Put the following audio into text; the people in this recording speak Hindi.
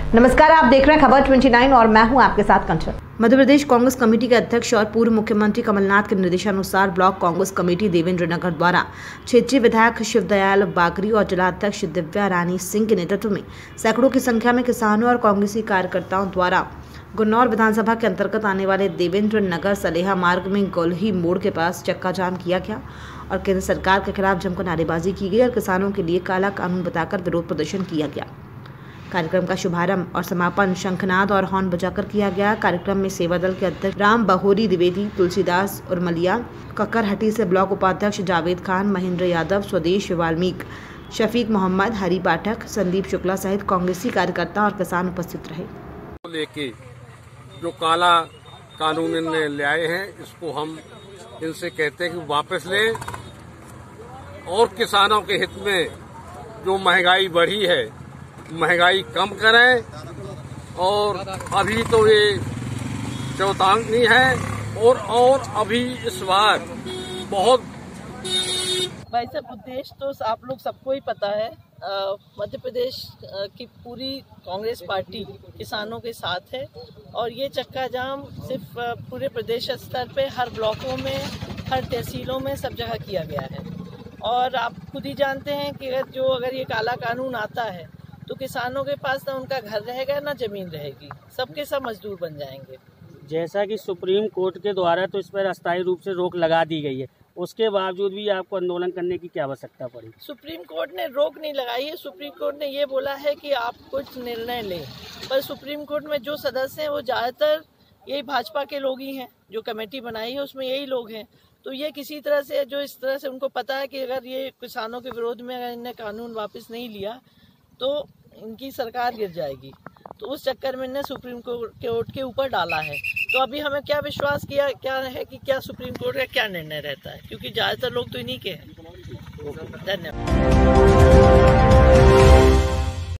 नमस्कार, आप देख रहे हैं खबर 29 और मैं हूं आपके साथ कंचन। मध्य प्रदेश कांग्रेस कमेटी के अध्यक्ष और पूर्व मुख्यमंत्री कमलनाथ के निर्देशानुसार block Congress committee Devendra Nagar द्वारा क्षेत्रीय विधायक शिवदयाल बागरी और जिलाध्यक्ष दिव्या रानी सिंह के नेतृत्व में सैकड़ों की संख्या में किसानों और कांग्रेसी कार्यकर्ताओं द्वारा गुन्नौर विधानसभा के अंतर्गत आने वाले देवेंद्र नगर सलेहा मार्ग में गोल्ही मोड़ के पास चक्का जाम किया गया और केंद्र सरकार के खिलाफ जमकर नारेबाजी की गई और किसानों के लिए काला कानून बताकर विरोध प्रदर्शन किया गया। कार्यक्रम का शुभारंभ और समापन शंखनाद और हॉर्न बजाकर किया गया। कार्यक्रम में सेवा दल के अध्यक्ष राम बहोरी द्विवेदी, तुलसीदास उर्मलिया, कक्करहट्टी से ब्लॉक उपाध्यक्ष जावेद खान, महेंद्र यादव, स्वदेश वाल्मीकि, शफीक मोहम्मद, हरि पाठक, संदीप शुक्ला सहित कांग्रेसी कार्यकर्ता और किसान उपस्थित रहे। लेके जो काला कानून इनने ले आए हैं, इसको हम इनसे कहते हैं कि वापस लें और किसानों के हित में जो महंगाई बढ़ी है महंगाई कम करें। और अभी तो ये चौतांकनी है और अभी इस बार बहुत वैसे उद्देश्य तो आप लोग सबको ही पता है। मध्य प्रदेश की पूरी कांग्रेस पार्टी किसानों के साथ है और ये चक्का जाम सिर्फ पूरे प्रदेश स्तर पे हर ब्लॉकों में, हर तहसीलों में सब जगह किया गया है। और आप खुद ही जानते हैं कि अगर ये काला कानून आता है तो किसानों के पास ना उनका घर रहेगा ना जमीन रहेगी, सबके सब मजदूर बन जाएंगे। जैसा कि सुप्रीम कोर्ट के द्वारा तो इस पर अस्थायी रूप से रोक लगा दी गई है, उसके बावजूद भी आपको आंदोलन करने की क्या आवश्यकता पड़ी? सुप्रीम कोर्ट ने रोक नहीं लगाई है। सुप्रीम कोर्ट ने ये बोला है कि आप कुछ निर्णय लें, पर सुप्रीम कोर्ट में जो सदस्य हैं वो ज़्यादातर यही भाजपा के लोग ही हैं। जो कमेटी बनाई है उसमें यही लोग हैं। तो ये किसी तरह से जो इस तरह से उनको पता है कि अगर ये किसानों के विरोध में अगर इन्हें कानून वापस नहीं लिया तो इनकी सरकार गिर जाएगी, तो उस चक्कर में इन्हें सुप्रीम कोर्ट के ऊपर डाला है। तो अभी हमें क्या विश्वास क्या है कि क्या सुप्रीम कोर्ट का क्या निर्णय रहता है, क्योंकि ज़्यादातर लोग तो इन्हीं के हैं। धन्यवाद।